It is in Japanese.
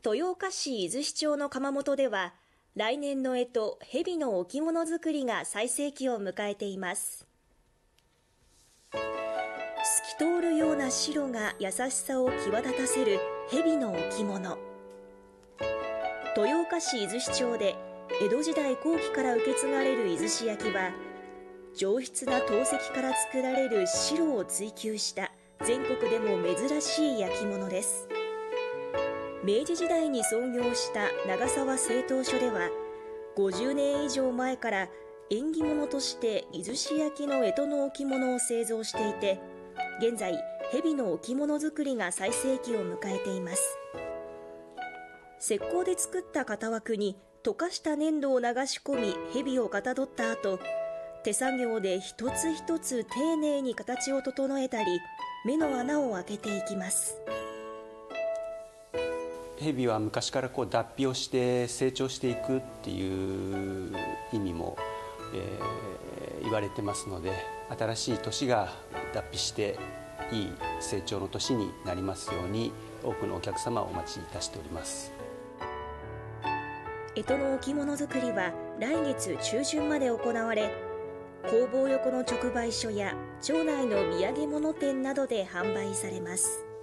豊岡市伊豆市町の窯元では、来年の干支、蛇の置物作りが最盛期を迎えています。透き通るような白が優しさを際立たせる蛇の置物。豊岡市伊豆市町で江戸時代後期から受け継がれる伊豆市焼は、上質な陶石から作られる白を追求した全国でも珍しい焼き物です。明治時代に創業した長沢製陶所では、50年以上前から縁起物として伊豆市焼の干支の置物を製造していて、現在蛇の置物作りが最盛期を迎えています。石膏で作った型枠に溶かした粘土を流し込み、蛇をかたどった後、手作業で一つ一つ丁寧に形を整えたり、目の穴を開けていきます。 蛇は昔から脱皮をして成長していくっていう意味も、言われてますので、新しい年が脱皮していい成長の年になりますように、多くのお客様をお待ちいたしております。 干支の置物作りは来月中旬まで行われ、工房横の直売所や町内の土産物店などで販売されます。